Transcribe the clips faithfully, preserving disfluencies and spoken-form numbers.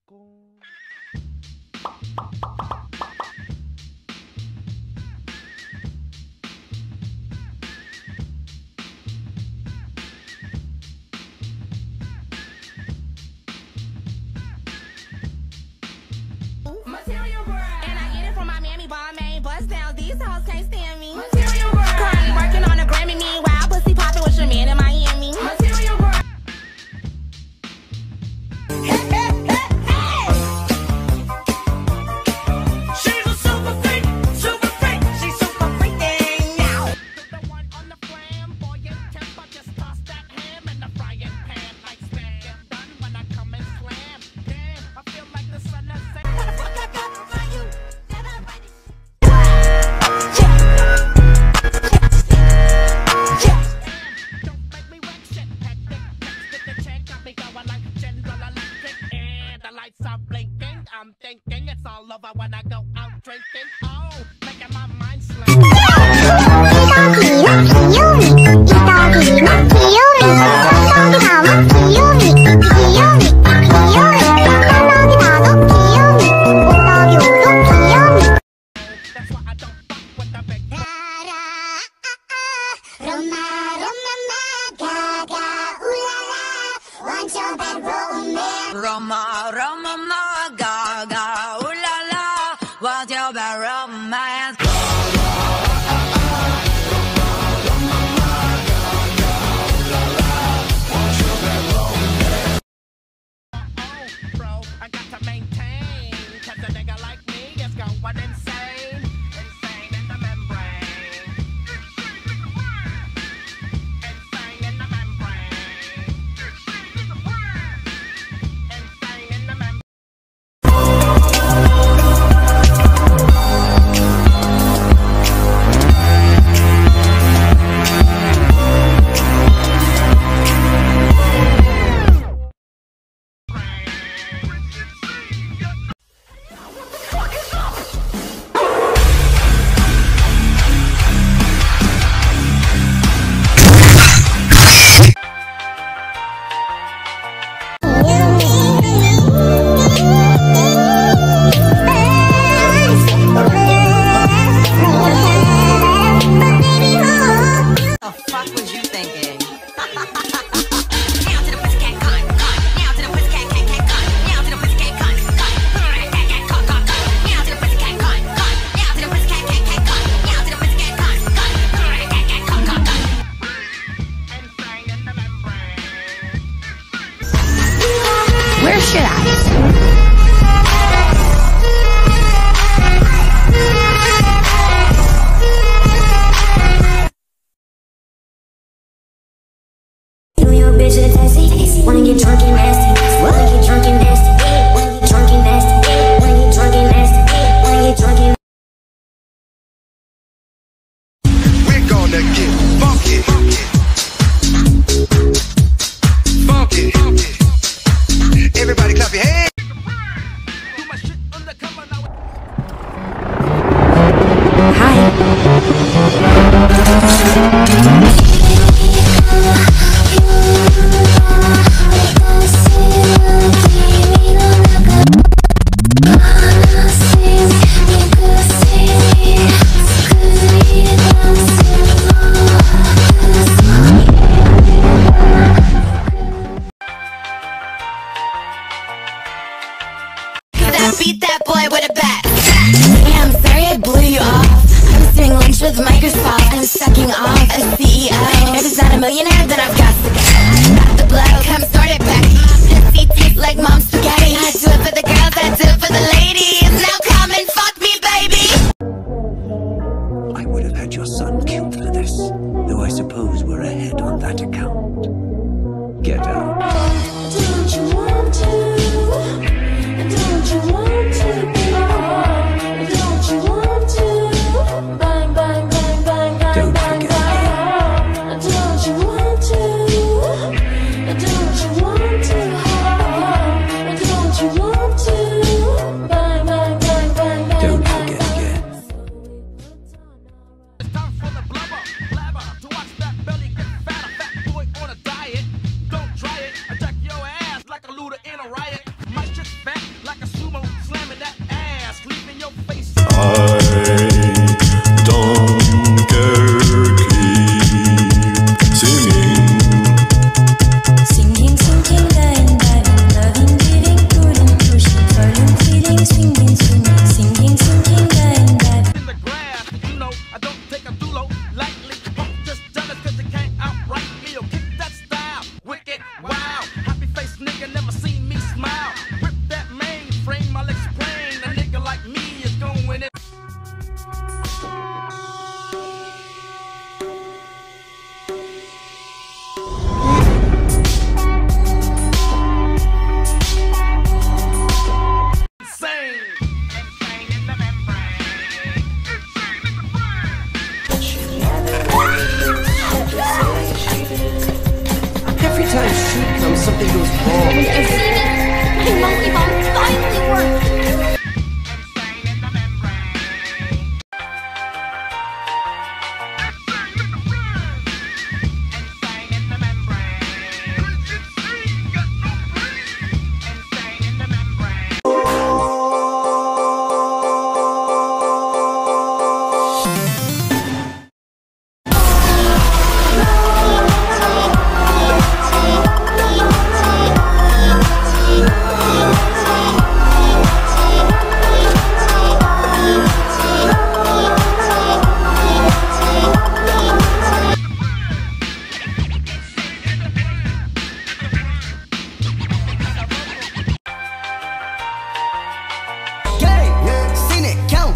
Silco. Material girl. And I get it from my mammy, Balmain. Bust down, these hoes can't stand me. Material girl. Currently working on a Grammy, meanwhile, pussy popping with your man in Miami. Material girl. She's a super freak, super freak. She's super freaking now. The one on the flamboyant temper, just toss that ham in the frying pan like spam. Get done when I come and slam. Damn, I feel like the sun has set. What the fuck I got for you? That I'm ready. Don't make me wreck shit. Hectic, text the check. Got me going like General Electric. And the lights are blinking. I'm thinking it's all over when I go out drinking. Oh, making my mind slip. That's why I don't fuck with the big. Roma, Roma, ma, gaga, ooh la la, what's your bad romance? Oh, bro, I got to maintain. Cause a nigga like me is going insane. Insane in the membrane. Insane in the membrane. Insane in the membrane. The fuck was you thinking? Now to the pussycat con, con. Now to the pussycat can can con. Now to the pussycat con, con. Con, con, con. Now to the pussycat con, con. Now to the pussycat can can con. Now to the pussycat con, con. Con, con, con. Insane in the membrane. Where should I? You and your bitch are tasty. Wanna get drunk and nasty. Wanna get drunk and nasty. Wanna get drunk and nasty. Wanna get drunk and nasty. Wanna get drunk and We're gonna get funky. Funky. Everybody clap your hands. Do my shit undercover now. I beat that boy with a bat. Yeah, I'm sorry I blew you off. I'm doing lunch with Microsoft. I'm sucking off a C E O. If it's not a millionaire, then I've got to go. Got the blow, come start it back. Pussy tastes like mom's spaghetti. I do it for the girls, I do it for the ladies. Now come and fuck me, baby. I would have had your son killed for this, though I suppose we're ahead on that account. Get out. Don't you want to? Don't you want to? Don't you want to? Bang, bang, bang, bang.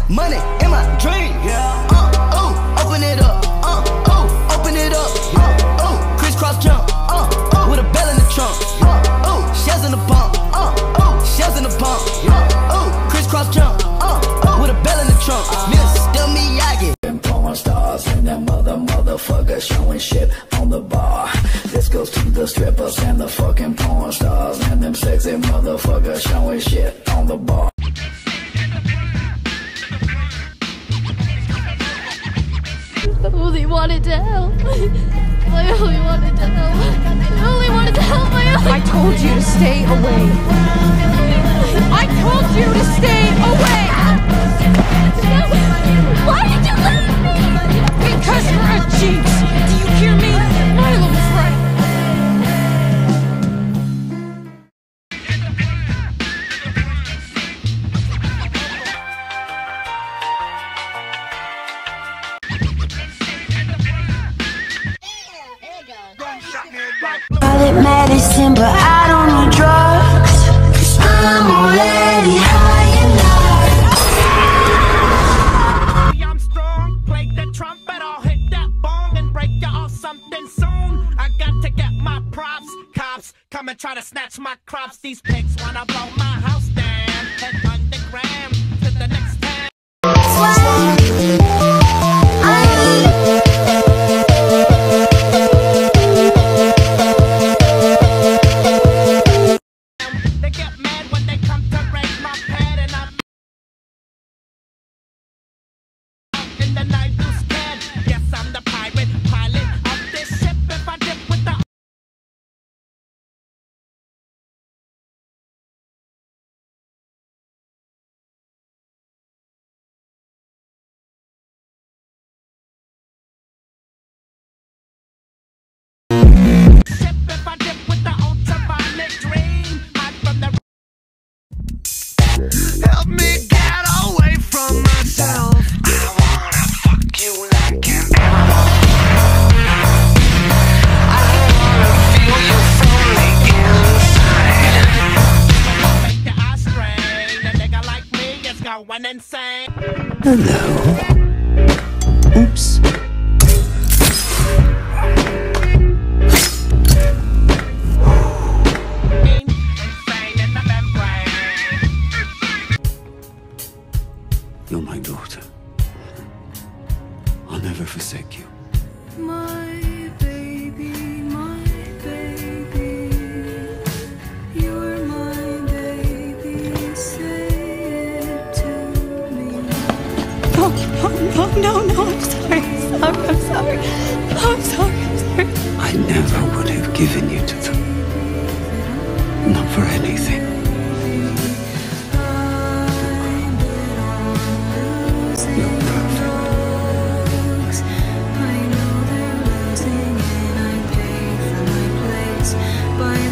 Money in my dream. Yeah. Uh, oh, open it up. Uh, oh, open it up. Uh, oh, crisscross jump. Uh, oh, with a bell in the trunk. Uh, oh, shells in the pump. Uh, oh, shells in the pump. Uh, oh, crisscross jump. Uh, oh, with a bell in the trunk. Mister Miyagi. Porn stars and that mother motherfucker showing shit on the bar. This goes to the strippers and the fucking porn stars and them sexy motherfuckers showing shit on the bar. I only wanted to help. I only wanted to help. I only wanted to help. I only... I told you to stay away. I told you to stay away. Why did you leave me? Because you're a jinx. Do you hear me? Milo was right. Call it medicine, but I don't need drugs, 'cause I'm already high enough. I'm strong, play the trumpet, I'll hit that bong and break you off something soon. I got to get my props, cops come and try to snatch my crops. These pigs wanna blow my house down, head underground to the next town. They get mad when they come to raid my pad, and I'm out in the night too scared. Yes, I'm the pirate pilot of this ship. If I dip with the ship, if I dip with the ultraviolet dream, hide from the Help me get away from myself. I wanna fuck you like an animal. I wanna feel you from the inside. make your eyes strain. A nigga like me is going insane. Hello. Oops. Insane in the membrane. You're my daughter. I'll never forsake you. My baby, my baby, you're my baby, say it to me. Oh, oh, no, no, no, I'm sorry, I'm sorry, I'm sorry, I'm sorry, I'm sorry. I never would have given you to them. Not for anything. You're perfect. I know they're losing and I pay for my place by